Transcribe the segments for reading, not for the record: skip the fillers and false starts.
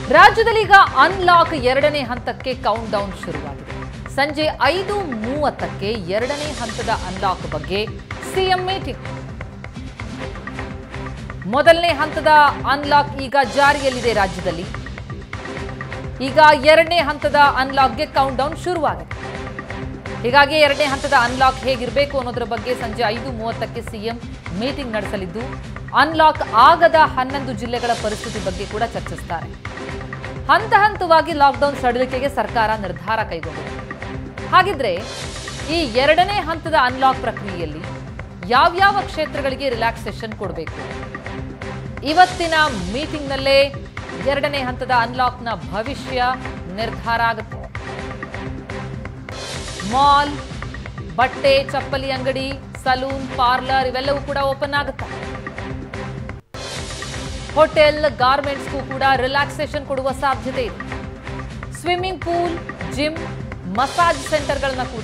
ರಾಜ್ಯದಲ್ಲಿ ಈಗ ಅನ್ಲಾಕ್ ಎರಡನೇ ಹಂತಕ್ಕೆ ಕೌಂಟ್ ಡೌನ್ ಶುರುವಾಗಿದೆ. ಸಂಜೆ 5:30ಕ್ಕೆ ಎರಡನೇ ಹಂತದ ಅನ್ಲಾಕ್ ಬಗ್ಗೆ ಸಿಎಂ ಮೀಟಿಂಗ್. ಮೊದಲನೇ ಹಂತದ ಅನ್ಲಾಕ್ ಈಗ ಜಾರಿಯಲ್ಲಿದೆ ರಾಜ್ಯದಲ್ಲಿ. ಈಗ ಎರಡನೇ ಹಂತದ ಅನ್ಲಾಕ್ಗೆ ಕೌಂಟ್ ಡೌನ್ ಶುರುವಾಗಿದೆ. ಹೀಗಾಗಿ ಎರಡನೇ ಹಂತದ ಅನ್ಲಾಕ್ ಹೇಗಿರಬೇಕು ಅನ್ನೋದರ ಬಗ್ಗೆ ಸಂಜೆ 5:30ಕ್ಕೆ ಸಿಎಂ ಮೀಟಿಂಗ್ ನಡೆಸಲಿದ್ದು ಅನ್ಲಾಕ್ ಆಗದ 11 ಜಿಲ್ಲೆಗಳ ಪರಿಸ್ಥಿತಿ ಬಗ್ಗೆ ಕೂಡ ಚರ್ಚಿಸುತ್ತಾರೆ. ಹಂತ ಹಂತವಾಗಿ ಲಾಕ್ಡೌನ್ ಸಡಿಲಿಕೆಗೆ ಸರ್ಕಾರ ನಿರ್ಧಾರ ಕೈಗೊಂಡಿದೆ. ಹಾಗಿದ್ರೆ ಈ ಎರಡನೇ ಹಂತದ ಅನ್ಲಾಕ್ ಪ್ರಕ್ರಿಯೆಯಲ್ಲಿ ಯಾವ್ಯಾವ ಕ್ಷೇತ್ರಗಳಿಗೆ ರಿಲ್ಯಾಕ್ಸೇಷನ್ ಕೊಡಬೇಕು? ಇವತ್ತಿನ ಮೀಟಿಂಗ್ನಲ್ಲೇ ಎರಡನೇ ಹಂತದ ಅನ್ಲಾಕ್ನ ಭವಿಷ್ಯ ನಿರ್ಧಾರ ಆಗುತ್ತೆ. ಮಾಲ್, ಬಟ್ಟೆ, ಚಪ್ಪಲಿ ಅಂಗಡಿ, ಸಲೂನ್, ಪಾರ್ಲರ್ ಇವೆಲ್ಲವೂ ಕೂಡ ಓಪನ್ ಆಗುತ್ತೆ. ಹೋಟೆಲ್, ಗಾರ್ಮೆಂಟ್ಸ್ಗೂ ಕೂಡ ರಿಲ್ಯಾಕ್ಸೇಷನ್ ಕೊಡುವ ಸಾಧ್ಯತೆ ಇದೆ. ಸ್ವಿಮ್ಮಿಂಗ್ ಪೂಲ್, ಜಿಮ್, ಮಸಾಜ್ ಸೆಂಟರ್ಗಳನ್ನ ಕೂಡ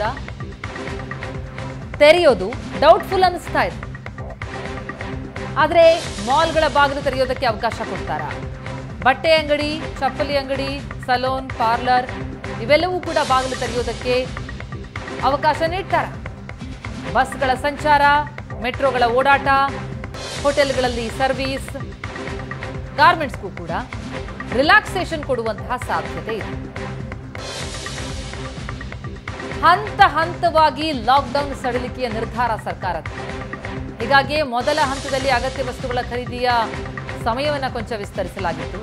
ತೆರೆಯೋದು ಡೌಟ್ಫುಲ್ ಅನಿಸ್ತಾ ಇದೆ. ಆದರೆ ಮಾಲ್ಗಳ ಬಾಗಿಲು ತೆರೆಯೋದಕ್ಕೆ ಅವಕಾಶ ಕೊಡ್ತಾರಾ? ಬಟ್ಟೆ ಅಂಗಡಿ, ಚಪ್ಪಲಿ ಅಂಗಡಿ, ಸಲೂನ್, ಪಾರ್ಲರ್ ಇವೆಲ್ಲವೂ ಕೂಡ ಬಾಗಿಲು ತೆರೆಯೋದಕ್ಕೆ ಅವಕಾಶ ನೀಡ್ತಾರ? ಬಸ್ಗಳ ಸಂಚಾರ, ಮೆಟ್ರೋಗಳ ಓಡಾಟ, ಹೋಟೆಲ್ಗಳಲ್ಲಿ ಸರ್ವಿಸ್, ಗಾರ್ಮೆಂಟ್ಸ್ಗೂ ಕೂಡ ರಿಲ್ಯಾಕ್ಸೇಷನ್ ಕೊಡುವಂತಹ ಸಾಧ್ಯತೆ ಇದೆ. ಹಂತ ಹಂತವಾಗಿ ಲಾಕ್ಡೌನ್ ಸಡಿಲಿಕೆಯ ನಿರ್ಧಾರ ಸರ್ಕಾರದ. ಹೀಗಾಗಿ ಮೊದಲ ಹಂತದಲ್ಲಿ ಅಗತ್ಯ ವಸ್ತುಗಳ ಖರೀದಿಯ ಸಮಯವನ್ನು ಕೊಂಚ ವಿಸ್ತರಿಸಲಾಗಿತ್ತು.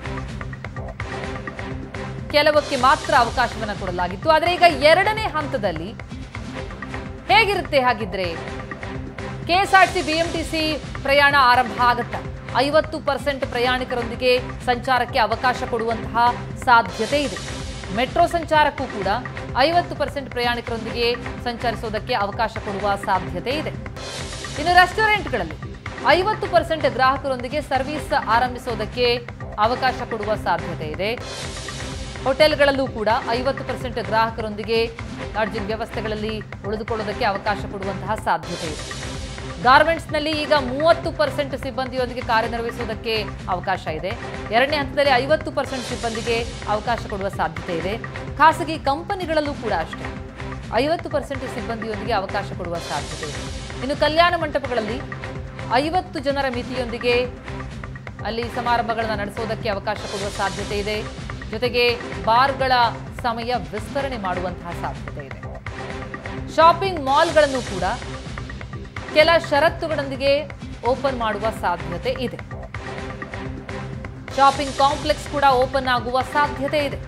ಕೆಲವಕ್ಕೆ ಮಾತ್ರ ಅವಕಾಶವನ್ನು ಕೊಡಲಾಗಿತ್ತು. ಆದರೆ ಈಗ ಎರಡನೇ ಹಂತದಲ್ಲಿ ಹೇಗಿರುತ್ತೆ? ಹಾಗಿದ್ರೆ ಕೆಎಸ್ಆರ್ಟಿಸಿ, ಬಿಎಂಟಿಸಿ ಪ್ರಯಾಣ ಆರಂಭ ಆಗುತ್ತಾ? 50% ಪ್ರಯಾಣಿಕರೊಂದಿಗೆ ಸಂಚಾರಕ್ಕೆ ಅವಕಾಶ ಕೊಡುವಂತಹ ಸಾಧ್ಯತೆ ಇದೆ. ಮೆಟ್ರೋ ಸಂಚಾರಕ್ಕೂ ಕೂಡ 50% ಪ್ರಯಾಣಿಕರೊಂದಿಗೆ ಸಂಚರಿಸೋದಕ್ಕೆ ಅವಕಾಶ ಕೊಡುವ ಸಾಧ್ಯತೆ ಇದೆ. ಇನ್ನು ರೆಸ್ಟೋರೆಂಟ್ಗಳಲ್ಲಿ 50% ಗ್ರಾಹಕರೊಂದಿಗೆ ಸರ್ವಿಸ್ ಆರಂಭಿಸೋದಕ್ಕೆ ಅವಕಾಶ ಕೊಡುವ ಸಾಧ್ಯತೆ ಇದೆ. ಹೋಟೆಲ್ಗಳಲ್ಲೂ ಕೂಡ 50% ಗ್ರಾಹಕರೊಂದಿಗೆ ಲಾಡ್ಜಿಂಗ್ ವ್ಯವಸ್ಥೆಗಳಲ್ಲಿ ಉಳಿದುಕೊಳ್ಳೋದಕ್ಕೆ ಅವಕಾಶ ಕೊಡುವಂತಹ ಸಾಧ್ಯತೆ ಇದೆ. ಗಾರ್ಮೆಂಟ್ಸ್ನಲ್ಲಿ ಈಗ 30% ಸಿಬ್ಬಂದಿಯೊಂದಿಗೆ ಕಾರ್ಯನಿರ್ವಹಿಸುವುದಕ್ಕೆ ಅವಕಾಶ ಇದೆ. ಎರಡನೇ ಹಂತದಲ್ಲಿ 50% ಸಿಬ್ಬಂದಿಗೆ ಅವಕಾಶ ಕೊಡುವ ಸಾಧ್ಯತೆ ಇದೆ. ಖಾಸಗಿ ಕಂಪನಿಗಳಲ್ಲೂ ಕೂಡ ಅಷ್ಟೇ 50% ಸಿಬ್ಬಂದಿಯೊಂದಿಗೆ ಅವಕಾಶ ಕೊಡುವ ಸಾಧ್ಯತೆ ಇದೆ. ಇನ್ನು ಕಲ್ಯಾಣ ಮಂಟಪಗಳಲ್ಲಿ 50 ಜನರ ಮಿತಿಯೊಂದಿಗೆ ಅಲ್ಲಿ ಸಮಾರಂಭಗಳನ್ನು ನಡೆಸೋದಕ್ಕೆ ಅವಕಾಶ ಕೊಡುವ ಸಾಧ್ಯತೆ ಇದೆ. ಜೊತೆಗೆ ಬಾರ್ಗಳ ಸಮಯ ವಿಸ್ತರಣೆ ಮಾಡುವಂತಹ ಸಾಧ್ಯತೆ ಇದೆ. ಶಾಪಿಂಗ್ ಮಾಲ್ಗಳನ್ನು ಕೂಡ ಕೆಲ ಷರತ್ತುಗಳೊಂದಿಗೆ ಓಪನ್ ಮಾಡುವ ಸಾಧ್ಯತೆ ಇದೆ. ಶಾಪಿಂಗ್ ಕಾಂಪ್ಲೆಕ್ಸ್ ಕೂಡ ಓಪನ್ ಆಗುವ ಸಾಧ್ಯತೆ ಇದೆ.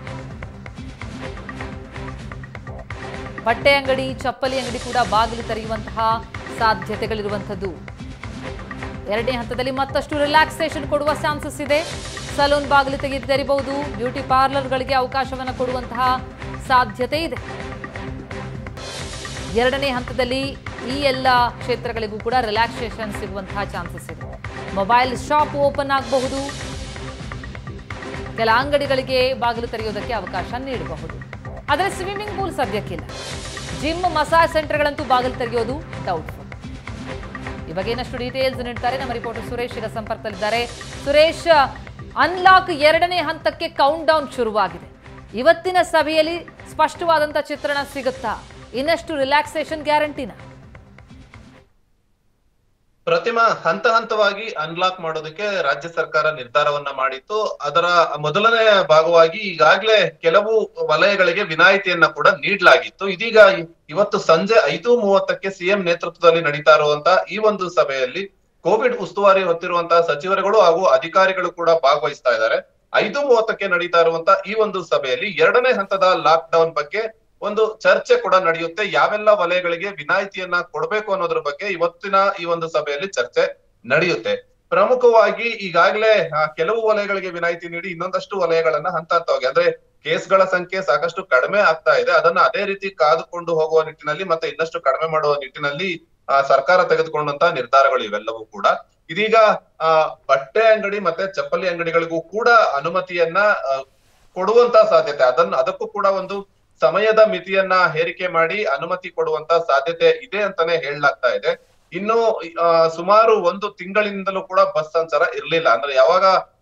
ಬಟ್ಟೆ ಅಂಗಡಿ, ಚಪ್ಪಲಿ ಅಂಗಡಿ ಕೂಡ ಬಾಗಿಲು ತೆರೆಯುವಂತಹ ಸಾಧ್ಯತೆಗಳಿರುವಂಥದ್ದು. ಎರಡನೇ ಹಂತದಲ್ಲಿ ಮತ್ತಷ್ಟು ರಿಲ್ಯಾಕ್ಸೇಷನ್ ಕೊಡುವ ಚಾನ್ಸಸ್ ಇದೆ. ಸಲೂನ್ ಬಾಗಿಲು ತೆರೆಯಬಹುದು. ಬ್ಯೂಟಿ ಪಾರ್ಲರ್ಗಳಿಗೆ ಅವಕಾಶವನ್ನು ಕೊಡುವಂತಹ ಸಾಧ್ಯತೆ ಇದೆ. ಎರಡನೇ ಹಂತದಲ್ಲಿ ಈ ಎಲ್ಲ ಕ್ಷೇತ್ರಗಳಿಗೂ ಕೂಡ ರಿಲ್ಯಾಕ್ಸೇಷನ್ ಸಿಗುವಂತಹ ಚಾನ್ಸಸ್ ಇದೆ. ಮೊಬೈಲ್ ಶಾಪ್ ಓಪನ್ ಆಗಬಹುದು. ಕೆಲ ಅಂಗಡಿಗಳಿಗೆ ಬಾಗಿಲು ತೆರೆಯೋದಕ್ಕೆ ಅವಕಾಶ ನೀಡಬಹುದು. ಆದರೆ ಸ್ವಿಮ್ಮಿಂಗ್ ಪೂಲ್ ಸದ್ಯಕ್ಕಿಲ್ಲ. ಜಿಮ್, ಮಸಾಜ್ ಸೆಂಟರ್ಗಳಂತೂ ಬಾಗಿಲು ತೆರೆಯೋದು ಡೌಟ್ಫುಲ್. ಈ ಬಗ್ಗೆ ಇನ್ನಷ್ಟು ಡೀಟೇಲ್ಸ್ ನೀಡ್ತಾರೆ ನಮ್ಮ ರಿಪೋರ್ಟರ್ ಸುರೇಶ್ ಈಗ ಸಂಪರ್ಕದಲ್ಲಿದ್ದಾರೆ. ಸುರೇಶ್, ಅನ್ಲಾಕ್ ಎರಡನೇ ಹಂತಕ್ಕೆ ಕೌಂಟ್ ಡೌನ್ ಶುರುವಾಗಿದೆ. ಇವತ್ತಿನ ಸಭೆಯಲ್ಲಿ ಸ್ಪಷ್ಟವಾದಂತಹ ಚಿತ್ರಣ ಸಿಗುತ್ತಾ? ಇನ್ನಷ್ಟು ರಿಲ್ಯಾಕ್ಸೇಷನ್ ಗ್ಯಾರಂಟಿನ? ಪ್ರತಿಮಾ, ಹಂತ ಹಂತವಾಗಿ ಅನ್ಲಾಕ್ ಮಾಡೋದಕ್ಕೆ ರಾಜ್ಯ ಸರ್ಕಾರ ನಿರ್ಧಾರವನ್ನ ಮಾಡಿತ್ತು. ಅದರ ಮೊದಲನೇ ಭಾಗವಾಗಿ ಈಗಾಗಲೇ ಕೆಲವು ವಲಯಗಳಿಗೆ ವಿನಾಯಿತಿಯನ್ನ ಕೂಡ ನೀಡಲಾಗಿತ್ತು. ಇದೀಗ ಇವತ್ತು ಸಂಜೆ 5:30ಕ್ಕೆ ಸಿಎಂ ನೇತೃತ್ವದಲ್ಲಿ ನಡೀತಾ ಇರುವಂತಹ ಈ ಒಂದು ಸಭೆಯಲ್ಲಿ ಕೋವಿಡ್ ಉಸ್ತುವಾರಿ ಹೊತ್ತಿರುವಂತಹ ಸಚಿವರುಗಳು ಹಾಗೂ ಅಧಿಕಾರಿಗಳು ಕೂಡ ಭಾಗವಹಿಸ್ತಾ ಇದ್ದಾರೆ. 5:30ಕ್ಕೆ ನಡೀತಾ ಇರುವಂತಹ ಈ ಒಂದು ಸಭೆಯಲ್ಲಿ ಎರಡನೇ ಹಂತದ ಲಾಕ್ ಡೌನ್ ಬಗ್ಗೆ ಒಂದು ಚರ್ಚೆ ಕೂಡ ನಡೆಯುತ್ತೆ. ಯಾವೆಲ್ಲ ವಲಯಗಳಿಗೆ ವಿನಾಯಿತಿಯನ್ನ ಕೊಡಬೇಕು ಅನ್ನೋದ್ರ ಬಗ್ಗೆ ಇವತ್ತಿನ ಈ ಒಂದು ಸಭೆಯಲ್ಲಿ ಚರ್ಚೆ ನಡೆಯುತ್ತೆ. ಪ್ರಮುಖವಾಗಿ ಈಗಾಗಲೇ ಕೆಲವು ವಲಯಗಳಿಗೆ ವಿನಾಯಿತಿ ನೀಡಿ ಇನ್ನೊಂದಷ್ಟು ವಲಯಗಳನ್ನ ಹಂತ ಹಂತವಾಗಿ, ಅಂದ್ರೆ ಕೇಸ್ಗಳ ಸಂಖ್ಯೆ ಸಾಕಷ್ಟು ಕಡಿಮೆ ಆಗ್ತಾ ಇದೆ, ಅದನ್ನ ಅದೇ ರೀತಿ ಕಾದುಕೊಂಡು ಹೋಗುವ ನಿಟ್ಟಿನಲ್ಲಿ ಮತ್ತೆ ಇನ್ನಷ್ಟು ಕಡಿಮೆ ಮಾಡುವ ನಿಟ್ಟಿನಲ್ಲಿ ಸರ್ಕಾರ ತೆಗೆದುಕೊಂಡಂತಹ ನಿರ್ಧಾರಗಳು ಇವೆಲ್ಲವೂ ಕೂಡ. ಇದೀಗ ಬಟ್ಟೆ ಅಂಗಡಿ ಮತ್ತೆ ಚಪ್ಪಲಿ ಅಂಗಡಿಗಳಿಗೂ ಕೂಡ ಅನುಮತಿಯನ್ನ ಕೊಡುವಂತ ಸಾಧ್ಯತೆ, ಅದಕ್ಕೂ ಕೂಡ ಒಂದು ಸಮಯದ ಮಿತಿಯನ್ನ ಹೇರಿಕೆ ಮಾಡಿ ಅನುಮತಿ ಕೊಡುವಂತ ಸಾಧ್ಯತೆ ಇದೆ ಅಂತಾನೆ ಹೇಳಲಾಗ್ತಾ ಇದೆ. ಇನ್ನು ಸುಮಾರು 1 ತಿಂಗಳಿಂದಲೂ ಕೂಡ ಬಸ್ ಸಂಚಾರ ಇರ್ಲಿಲ್ಲ. ಅಂದ್ರೆ ಯಾವಾಗ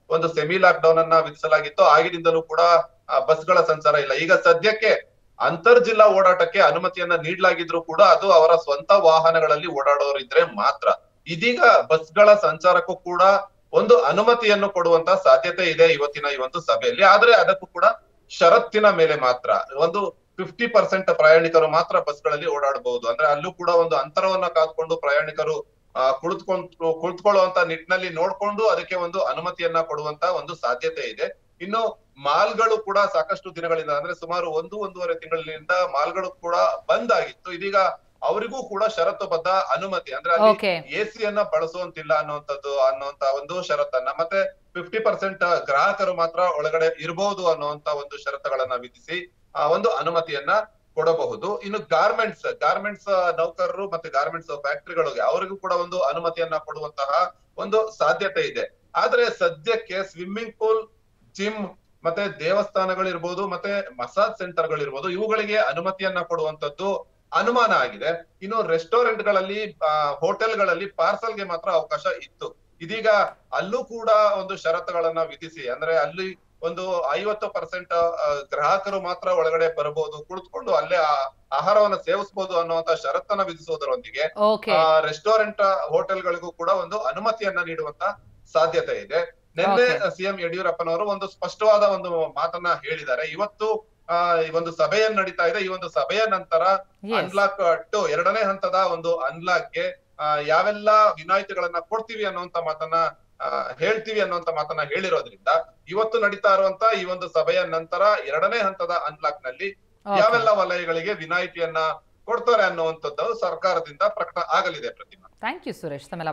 ಒಂದು ಸೆಮಿ ಲಾಕ್ ಡೌನ್ ಅನ್ನ ವಿಧಿಸಲಾಗಿತ್ತು. ಆಗಿನಿಂದಲೂ ಕೂಡ ಬಸ್ಗಳ ಸಂಚಾರ ಇಲ್ಲ. ಈಗ ಸದ್ಯಕ್ಕೆ ಅಂತರ್ ಜಿಲ್ಲಾ ಓಡಾಟಕ್ಕೆ ಅನುಮತಿಯನ್ನ ನೀಡಲಾಗಿದ್ರು ಕೂಡ ಅದು ಅವರ ಸ್ವಂತ ವಾಹನಗಳಲ್ಲಿ ಓಡಾಡೋರಿದ್ರೆ ಮಾತ್ರ. ಇದೀಗ ಬಸ್ಗಳ ಸಂಚಾರಕ್ಕೂ ಕೂಡ ಒಂದು ಅನುಮತಿಯನ್ನು ಕೊಡುವಂತ ಸಾಧ್ಯತೆ ಇದೆ ಇವತ್ತಿನ ಈ ಒಂದು ಸಭೆಯಲ್ಲಿ. ಆದ್ರೆ ಅದಕ್ಕೂ ಕೂಡ ಷರತ್ತಿನ ಮೇಲೆ ಮಾತ್ರ. ಒಂದು 50% ಪ್ರಯಾಣಿಕರು ಮಾತ್ರ ಬಸ್ಗಳಲ್ಲಿ ಓಡಾಡಬಹುದು. ಅಂದ್ರೆ ಅಲ್ಲೂ ಕೂಡ ಒಂದು ಅಂತರವನ್ನ ಕಾದ್ಕೊಂಡು ಪ್ರಯಾಣಿಕರು ಕುಳಿತುಕೊಳ್ಳುವಂತ ನಿಟ್ಟಿನಲ್ಲಿ ನೋಡ್ಕೊಂಡು ಅದಕ್ಕೆ ಒಂದು ಅನುಮತಿಯನ್ನ ಕೊಡುವಂತ ಒಂದು ಸಾಧ್ಯತೆ ಇದೆ. ಇನ್ನು ಮಾಲ್ಗಳು ಕೂಡ ಸಾಕಷ್ಟು ದಿನಗಳಿಂದ ಅಂದ್ರೆ ಸುಮಾರು 1-1.5 ತಿಂಗಳಿಂದ ಮಾಲ್ಗಳು ಕೂಡ ಬಂದ್ ಆಗಿತ್ತು. ಇದೀಗ ಅವರಿಗೂ ಕೂಡ ಷರತ್ತುಬದ್ಧ ಅನುಮತಿ ಅಂದ್ರೆ ಅಲ್ಲಿ ಎಸಿಯನ್ನ ಬಳಸುವಂತಿಲ್ಲ ಅನ್ನುವಂತ ಒಂದು ಷರತ್ತನ್ನ, ಮತ್ತೆ 50% ಗ್ರಾಹಕರು ಮಾತ್ರ ಒಳಗಡೆ ಇರಬಹುದು ಅನ್ನುವಂತ ಒಂದು ಷರತ್ತುಗಳನ್ನ ವಿಧಿಸಿ ಒಂದು ಅನುಮತಿಯನ್ನ ಕೊಡಬಹುದು. ಇನ್ನು ಗಾರ್ಮೆಂಟ್ಸ್ ನೌಕರರು ಮತ್ತೆ ಗಾರ್ಮೆಂಟ್ಸ್ ಫ್ಯಾಕ್ಟರಿಗಳಿಗೆ ಅವರಿಗೂ ಕೂಡ ಒಂದು ಅನುಮತಿಯನ್ನ ಕೊಡುವಂತಹ ಒಂದು ಸಾಧ್ಯತೆ ಇದೆ. ಆದ್ರೆ ಸದ್ಯಕ್ಕೆ ಸ್ವಿಮ್ಮಿಂಗ್ ಪೂಲ್, ಜಿಮ್ ಮತ್ತೆ ದೇವಸ್ಥಾನಗಳಿರ್ಬೋದು ಮತ್ತೆ ಮಸಾಜ್ ಸೆಂಟರ್ಗಳಿರ್ಬೋದು ಇವುಗಳಿಗೆ ಅನುಮತಿಯನ್ನ ಕೊಡುವಂತದ್ದು ಅನುಮಾನ ಆಗಿದೆ. ಇನ್ನು ರೆಸ್ಟೋರೆಂಟ್ ಗಳಲ್ಲಿ, ಹೋಟೆಲ್ಗಳಲ್ಲಿ ಪಾರ್ಸಲ್ಗೆ ಮಾತ್ರ ಅವಕಾಶ ಇತ್ತು. ಇದೀಗ ಅಲ್ಲೂ ಕೂಡ ಒಂದು ಷರತ್ತುಗಳನ್ನ ವಿಧಿಸಿ ಅಂದ್ರೆ ಅಲ್ಲಿ ಒಂದು 50% ಗ್ರಾಹಕರು ಮಾತ್ರ ಒಳಗಡೆ ಬರಬಹುದು, ಕುಳಿತುಕೊಂಡು ಅಲ್ಲೇ ಆಹಾರವನ್ನ ಸೇವಿಸಬಹುದು ಅನ್ನುವಂತ ಷರತ್ತನ್ನ ವಿಧಿಸುವುದರೊಂದಿಗೆ ರೆಸ್ಟೋರೆಂಟ್ ಹೋಟೆಲ್ಗಳಿಗೂ ಕೂಡ ಒಂದು ಅನುಮತಿಯನ್ನ ನೀಡುವಂತ ಸಾಧ್ಯತೆ ಇದೆ. ನಿನ್ನೆ ಸಿಎಂ ಯಡಿಯೂರಪ್ಪನವರು ಒಂದು ಸ್ಪಷ್ಟವಾದ ಒಂದು ಮಾತನ್ನ ಹೇಳಿದ್ದಾರೆ. ಇವತ್ತು ಈ ಒಂದು ಸಭೆಯನ್ನು ನಡೀತಾ ಇದೆ. ಈ ಒಂದು ಸಭೆಯ ನಂತರ ಅನ್ಲಾಕ್ 2 ಎರಡನೇ ಹಂತದ ಒಂದು ಅನ್ಲಾಕ್ಗೆ ಯಾವೆಲ್ಲ ವಿನಾಯಿತಿಗಳನ್ನ ಕೊಡ್ತೀವಿ ಅನ್ನುವಂತ ಮಾತನ್ನ ಹೇಳ್ತೀವಿ ಅನ್ನುವಂತ ಮಾತನ್ನ ಹೇಳಿರೋದ್ರಿಂದ ಇವತ್ತು ನಡೀತಾ ಇರುವಂತ ಈ ಒಂದು ಸಭೆಯ ನಂತರ ಎರಡನೇ ಹಂತದ ಅನ್ಲಾಕ್ ನಲ್ಲಿ ಯಾವೆಲ್ಲ ವಲಯಗಳಿಗೆ ವಿನಾಯಿತಿಯನ್ನ ಕೊಡ್ತಾರೆ ಅನ್ನುವಂಥದ್ದು ಸರ್ಕಾರದಿಂದ ಪ್ರಕಟ ಆಗಲಿದೆ. Pratima, thank you Suresh. ತಮ್ಮೆಲ್ಲ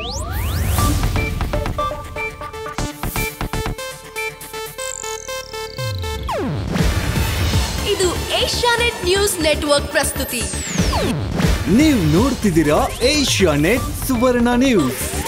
ಇದು ಏಷ್ಯಾನೆಟ್ ನ್ಯೂಸ್ ನೆಟ್ವರ್ಕ್ ಪ್ರಸ್ತುತಿ. ನೀವು ನೋಡ್ತಿದ್ದೀರಾ ಏಷ್ಯಾನೆಟ್ ಸುವರ್ಣ ನ್ಯೂಸ್.